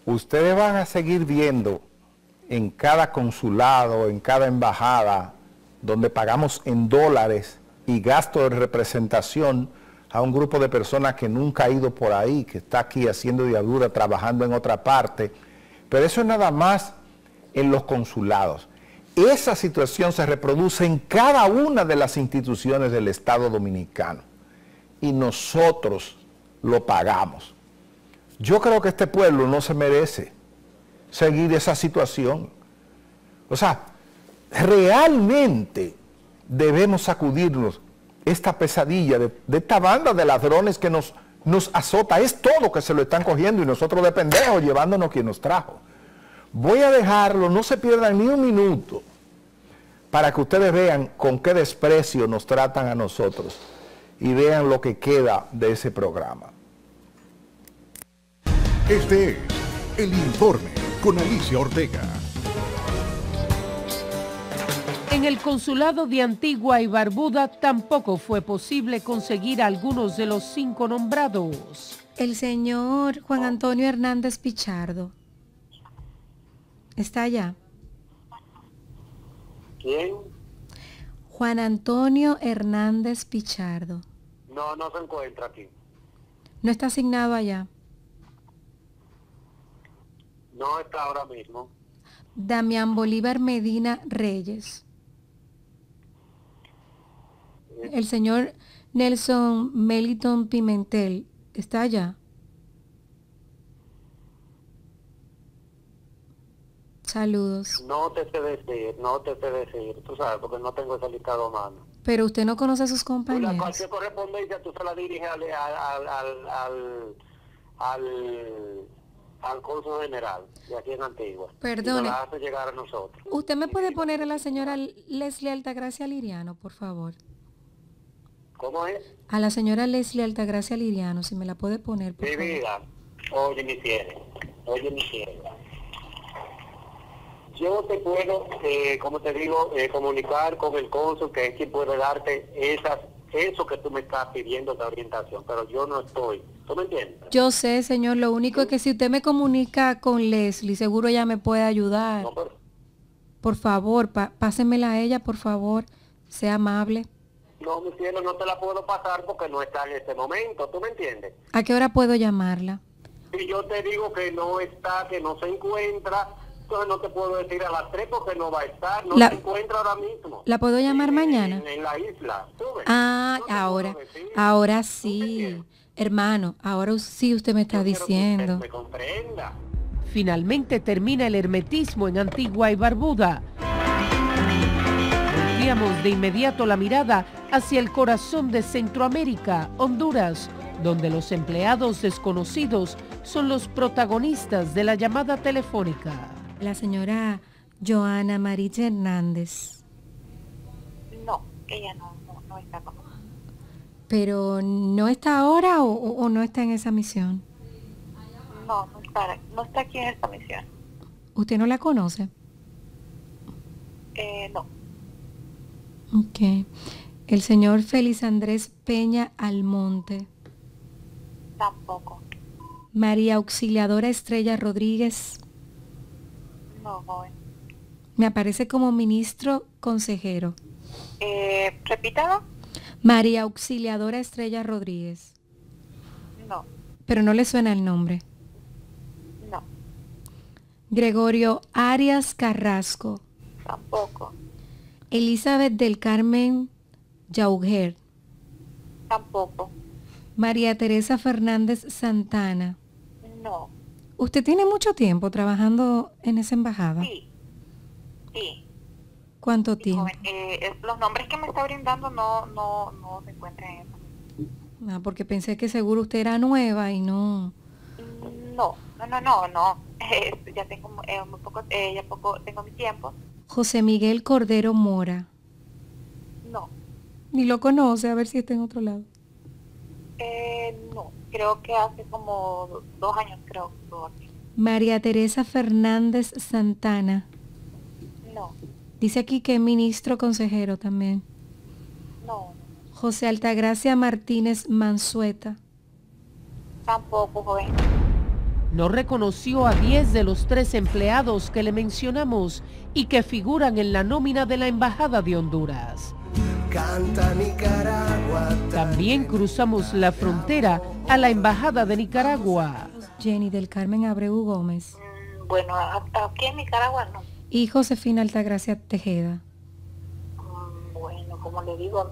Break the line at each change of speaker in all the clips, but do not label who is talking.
ustedes van a seguir viendo en cada consulado, en cada embajada, donde pagamos en dólares y gasto de representación a un grupo de personas que nunca ha ido por ahí, que está aquí haciendo diablura, trabajando en otra parte. Pero eso es nada más en los consulados. Esa situación se reproduce en cada una de las instituciones del Estado Dominicano. Y nosotros lo pagamos. Yo creo que este pueblo no se merece seguir esa situación. O sea, realmente debemos sacudirnos esta pesadilla de esta banda de ladrones que nos azota. Es todo que se lo están cogiendo y nosotros de pendejos llevándonos quien nos trajo. Voy a dejarlo, no se pierdan ni un minuto, para que ustedes vean con qué desprecio nos tratan a nosotros y vean lo que queda de ese programa.
Este es El Informe con Alicia Ortega.
En el consulado de Antigua y Barbuda tampoco fue posible conseguir a algunos de los 5 nombrados.
El señor Juan Antonio Hernández Pichardo está allá.
¿Quién?
Juan Antonio Hernández Pichardo.
No, no se encuentra aquí.
¿No está asignado allá?
No está ahora mismo.
Damián Bolívar Medina Reyes. El señor Nelson Meliton Pimentel está allá. Saludos.
No te sé decir, tú sabes, porque no tengo ese listado a mano.
Pero usted no conoce a sus compañeros.
Cualquier correspondencia tú se la diriges al cónsul general de aquí en Antigua.
Perdone.
Y nos la hace llegar a nosotros.
¿Usted me puede poner a la señora Leslie Altagracia Liriano, por favor?
¿Cómo es?
A la señora Leslie Altagracia Liriano, si me la puede poner, por favor.
Mi vida, oye mi cielo. Yo te puedo, como te digo, comunicar con el cónsul, que es quien puede darte eso que tú me estás pidiendo de orientación, pero yo no estoy. ¿Tú me entiendes?
Yo sé, señor, lo único es que si usted me comunica con Leslie, seguro ella me puede ayudar.
No, pero...
Por favor, pásemela a ella, por favor, sea amable.
No, mi cielo, no te la puedo pasar porque no está en este momento, ¿tú me entiendes?
¿A qué hora puedo llamarla?
Si yo te digo que no está, que no se encuentra, entonces no te puedo decir a las 3 porque no va a estar, no se encuentra ahora mismo.
¿La puedo llamar mañana?
En la isla, ¿tú ves?
Ah,
no
ahora sí. Hermano, ahora sí usted me está diciendo.
Me comprenda.
Finalmente termina el hermetismo en Antigua y Barbuda. Volvíamos de inmediato la mirada hacia el corazón de Centroamérica, Honduras, donde los empleados desconocidos son los protagonistas de la llamada telefónica.
La señora Joana Maricha Hernández.
No, ella no está con nosotros.
¿Pero no está ahora o no está en esa misión?
No está aquí en esta misión.
¿Usted no la conoce?
No.
Ok. El señor Félix Andrés Peña Almonte.
Tampoco.
María Auxiliadora Estrella Rodríguez.
No, joven.
Me aparece como ministro consejero.
¿Repítalo?
María Auxiliadora Estrella Rodríguez.
No.
Pero no le suena el nombre.
No.
Gregorio Arias Carrasco.
Tampoco.
Elizabeth del Carmen Yauger.
Tampoco.
María Teresa Fernández Santana.
No.
¿Usted tiene mucho tiempo trabajando en esa embajada?
Sí.
¿Cuánto tiempo?
Joven, los nombres que me está brindando no se encuentran en eso.
Ah, porque pensé que seguro usted era nueva y no.
No. Ya tengo muy poco, tengo mi tiempo.
José Miguel Cordero Mora.
No.
Ni lo conoce, a ver si está en otro lado.
No, creo que hace como 2 años, creo.
María Teresa Fernández Santana.
No.
Dice aquí que es ministro consejero también.
No.
José Altagracia Martínez Mansueta.
Tampoco, joven.
No reconoció a 10 de los 13 empleados que le mencionamos y que figuran en la nómina de la Embajada de Honduras.
Canta Nicaragua.
También cruzamos la frontera a la Embajada de Nicaragua.
Jenny del Carmen Abreu Gómez.
Bueno, aquí en Nicaragua no.
Y Josefina Altagracia Tejeda.
Bueno, como le digo,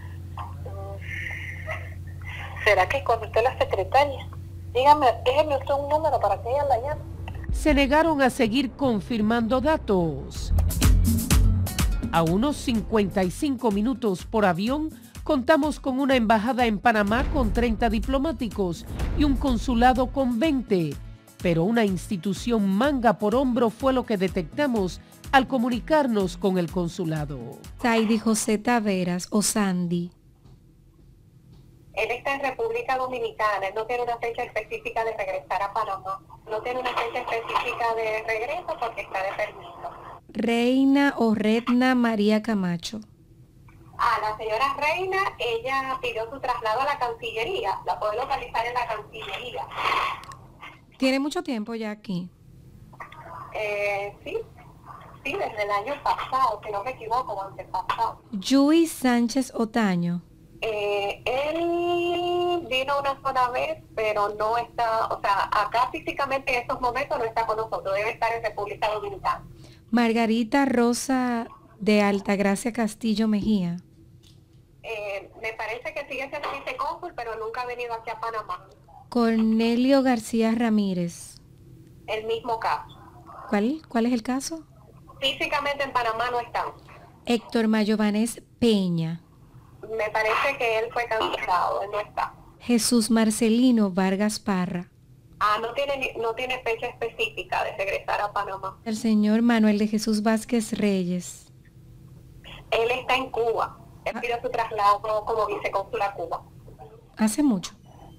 ¿será que conecté la secretaria? Dígame, déjeme usted un número para que ella la llame.
Se negaron a seguir confirmando datos. A unos 55 minutos por avión, contamos con una embajada en Panamá con 30 diplomáticos y un consulado con 20. Pero una institución manga por hombro fue lo que detectamos al comunicarnos con el consulado.
Saidi José Taveras o Sandy.
Él está en República Dominicana, él no tiene una fecha específica de regresar a Panamá. No tiene una fecha específica de regreso porque está de permiso.
Reina o Redna María Camacho.
La señora Reina, ella pidió su traslado a la Cancillería. La puede localizar en la Cancillería.
¿Tiene mucho tiempo ya aquí?
Sí, desde el año pasado, si no me equivoco, antepasado.
Yui Sánchez Otaño.
Él vino una sola vez, pero no está, o sea, acá físicamente en estos momentos no está con nosotros, debe estar en República Dominicana.
Margarita Rosa de Altagracia Castillo Mejía.
Me parece que sigue siendo vicecónsul, pero nunca ha venido aquí a Panamá.
Cornelio García Ramírez.
El mismo caso.
¿Cuál es el caso?
Físicamente en Panamá no está.
Héctor Mayovanés Peña.
Me parece que él fue cancelado, él no está.
Jesús Marcelino Vargas Parra.
No tiene fecha específica de regresar a Panamá.
El señor Manuel de Jesús Vázquez Reyes.
Él está en Cuba. Él pidió su traslado como vicecónsul a Cuba.
¿Hace mucho?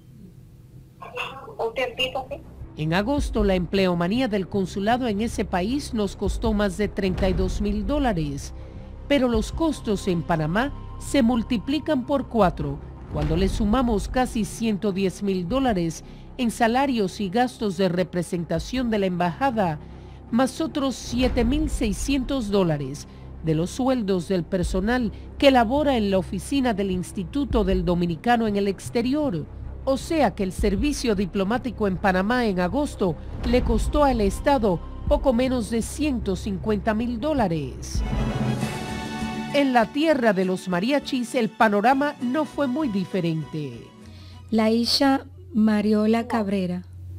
Un tiempito, sí.
En agosto, la empleomanía del consulado en ese país nos costó más de $32,000, pero los costos en Panamá se multiplican por 4 cuando le sumamos casi $110,000 en salarios y gastos de representación de la embajada, más otros $7,600 de los sueldos del personal que labora en la oficina del Instituto del Dominicano en el exterior. O sea que el servicio diplomático en Panamá en agosto le costó al Estado poco menos de $150,000. En la tierra de los mariachis el panorama no fue muy diferente.
Laisha Mariola Cabrera.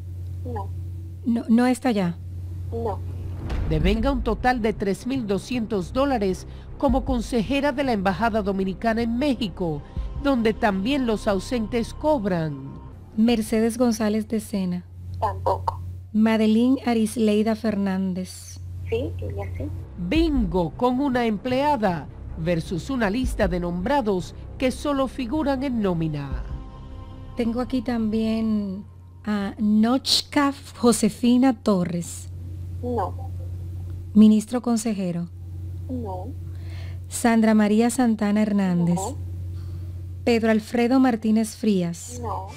No está allá.
No.
Devenga un total de $3,200 como consejera de la Embajada Dominicana en México, donde también los ausentes cobran.
Mercedes González de Sena.
Tampoco.
Madeline Arisleida Fernández.
Sí, ella sí.
Bingo con una empleada versus una lista de nombrados que solo figuran en nómina.
Tengo aquí también a Nochka Josefina Torres.
No.
Ministro consejero.
No.
Sandra María Santana Hernández.
No.
Pedro Alfredo Martínez Frías.
No.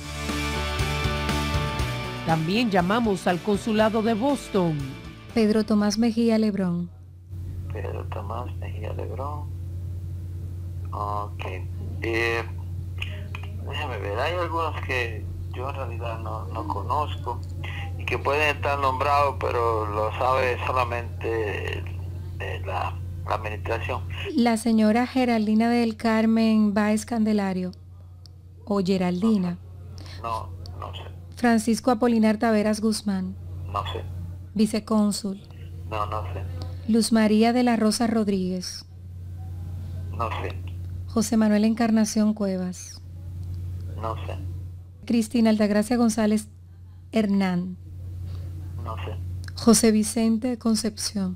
También llamamos al consulado de Boston.
Pedro Tomás Mejía Lebrón.
Pedro Tomás Mejía Lebrón. Ok. Déjame ver, hay algunos que yo en realidad no conozco y que pueden estar nombrados, pero lo sabe solamente la administración.
La señora Geraldina del Carmen Báez Candelario. O Geraldina.
No sé.
Francisco Apolinar Taveras Guzmán.
No sé.
Vicecónsul.
No sé.
Luz María de la Rosa Rodríguez.
No sé.
José Manuel Encarnación Cuevas.
No sé.
Cristina Altagracia González Hernán.
No sé.
José Vicente Concepción.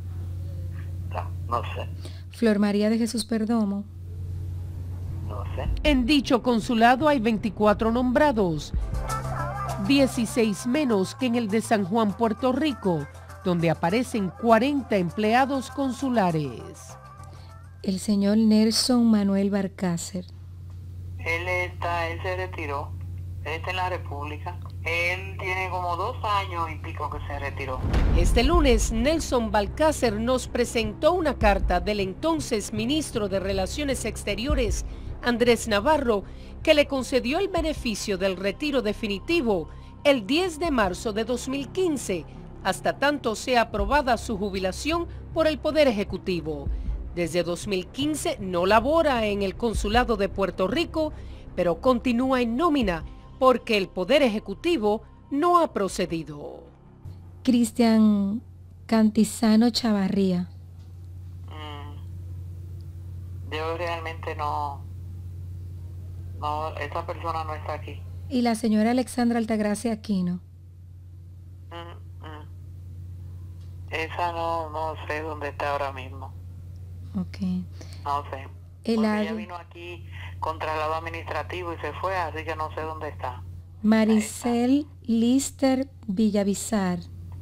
No sé.
Flor María de Jesús Perdomo.
No sé.
En dicho consulado hay 24 nombrados, 16 menos que en el de San Juan, Puerto Rico, donde aparecen 40 empleados consulares.
El señor Nelson Manuel Barcácer.
Él se retiró. Él está en la República. Él tiene como 2 años y pico que se retiró.
Este lunes, Nelson Balcácer nos presentó una carta del entonces ministro de Relaciones Exteriores, Andrés Navarro, que le concedió el beneficio del retiro definitivo el 10 de marzo de 2015, hasta tanto sea aprobada su jubilación por el Poder Ejecutivo. Desde 2015 no labora en el Consulado de Puerto Rico, pero continúa en nómina porque el Poder Ejecutivo no ha procedido.
Cristian Cantizano Chavarría.
Yo realmente no, esa persona no está aquí.
Y la señora Alexandra Altagracia Aquino.
Esa no sé dónde está ahora mismo.
Ok.
No sé. Porque ella vino aquí con traslado administrativo y se fue, así que no sé dónde está.
Maricel Lister Villavizar.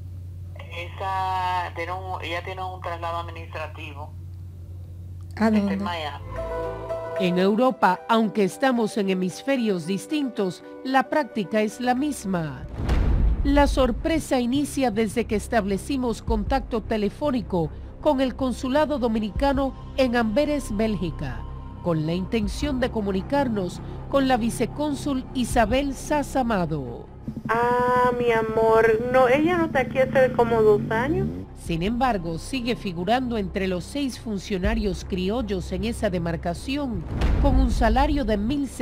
Ella tiene un traslado administrativo.
¿A dónde?
En Miami.
En Europa, aunque estamos en hemisferios distintos, la práctica es la misma. La sorpresa inicia desde que establecimos contacto telefónico con el Consulado Dominicano en Amberes, Bélgica, con la intención de comunicarnos con la vicecónsul Isabel Sass Amado.
Ah, mi amor, no, ella no está aquí hace como 2 años.
Sin embargo, sigue figurando entre los 6 funcionarios criollos en esa demarcación, con un salario de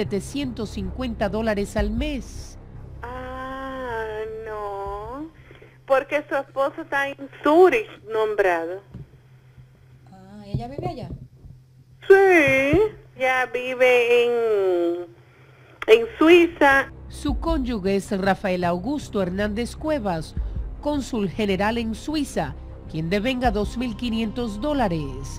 $1,750 al mes.
Ah, no, porque su esposo está en Zurich nombrado.
Ah, ¿ella vive allá?
Sí, ella vive en Suiza.
Su cónyuge es Rafael Augusto Hernández Cuevas, cónsul general en Suiza, quien devenga $2,500.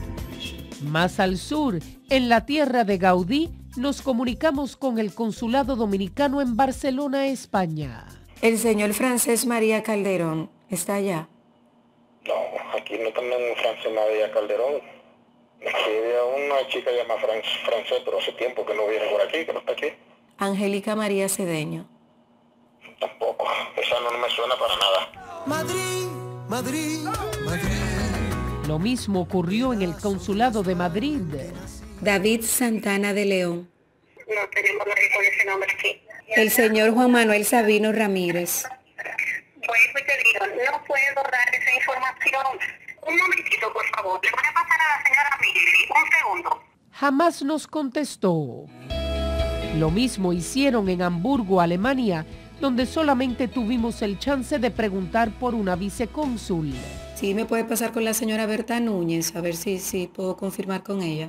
Más al sur, en la tierra de Gaudí, nos comunicamos con el Consulado Dominicano en Barcelona, España.
El señor Francés María Calderón está allá.
No, aquí no tenemos Francés María Calderón. Aquí había una chica llamada Francés, pero hace tiempo que no viene por aquí, que no está aquí.
Angélica María Cedeño.
Tampoco, esa no me suena para nada.
Madrid, Madrid, Madrid.
Lo mismo ocurrió en el Consulado de Madrid.
David Santana de León.
No tenemos nadie con ese nombre aquí.
El señor Juan Manuel Sabino Ramírez.
Pues te digo, no puedo dar esa información. Un momentito, por favor. Le voy a pasar a la señora Mili. Un segundo.
Jamás nos contestó. Lo mismo hicieron en Hamburgo, Alemania, donde solamente tuvimos el chance de preguntar por una vicecónsul.
Sí, me puede pasar con la señora Berta Núñez, a ver si puedo confirmar con ella.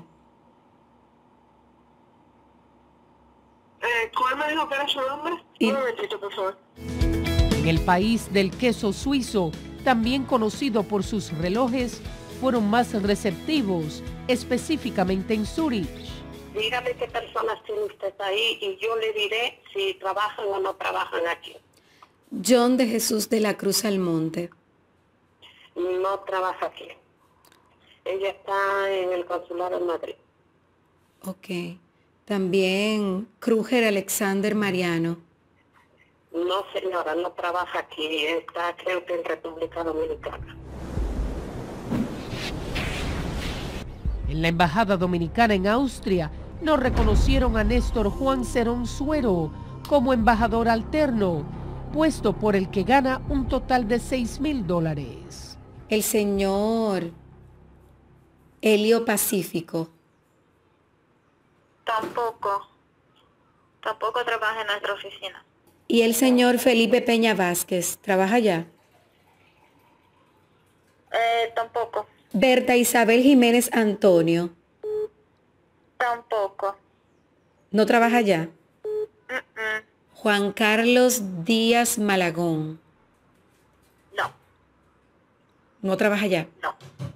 ¿Cuál me dijo que era su nombre? Un momentito, por favor.
En el país del queso suizo, también conocido por sus relojes, fueron más receptivos, específicamente en Zurich.
Dígame qué personas tiene usted ahí y yo le diré si trabajan o no trabajan aquí.
John de Jesús de la Cruz Almonte.
No trabaja aquí. Ella está en el consulado en Madrid.
Ok. También Kruger Alexander Mariano.
No, señora, no trabaja aquí. Está, creo que en República Dominicana.
En la Embajada Dominicana en Austria, nos reconocieron a Néstor Juan Cerón Suero como embajador alterno, puesto por el que gana un total de $6,000.
El señor Helio Pacífico.
Tampoco trabaja en nuestra oficina.
Y el señor Felipe Peña Vázquez, ¿trabaja allá?
Tampoco.
Berta Isabel Jiménez Antonio.
Tampoco.
¿No trabaja allá? Juan Carlos Díaz Malagón.
No.
¿No trabaja allá?
No.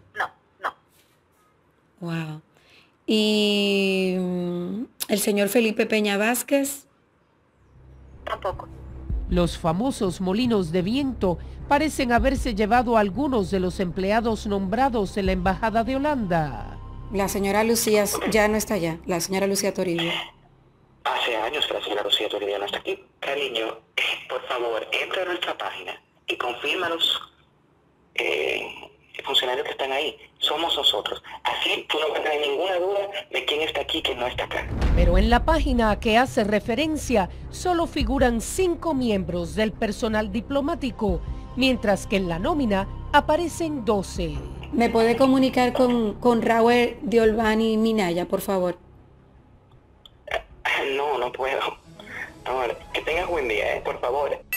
Wow. ¿Y el señor Felipe Peña Vázquez?
Tampoco.
Los famosos molinos de viento parecen haberse llevado a algunos de los empleados nombrados en la Embajada de Holanda.
La señora Lucía ya no está allá, la señora Lucía Toribio.
Hace años que la señora Lucía Toribia no está aquí. Cariño, por favor, entra a nuestra página y confirma los funcionarios que están ahí. Somos nosotros. Así tú no vas a tener ninguna duda de quién está aquí y quién no está acá.
Pero en la página a que hace referencia solo figuran 5 miembros del personal diplomático, mientras que en la nómina aparecen 12.
¿Me puede comunicar con Raúl de Olvani Minaya, por favor?
No puedo. No, que tengas buen día, por favor.